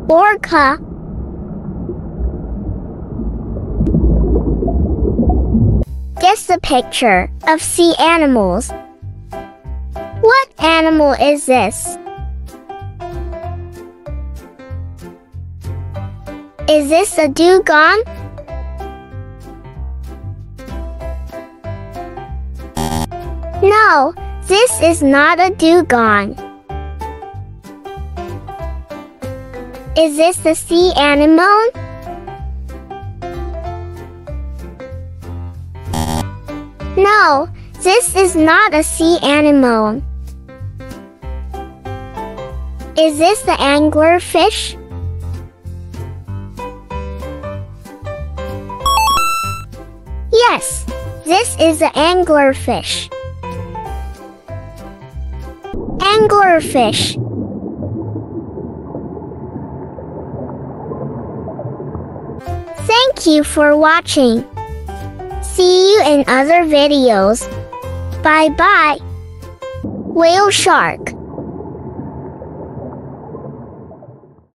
Orca. Guess the picture of sea animals. What animal is this? Is this a dugong? No, this is not a dugong. Is this the sea anemone? No, this is not a sea anemone. Is this the anglerfish? Yes, this is the anglerfish. Anglerfish. Thank you for watching. See you in other videos. Bye bye. Whale shark.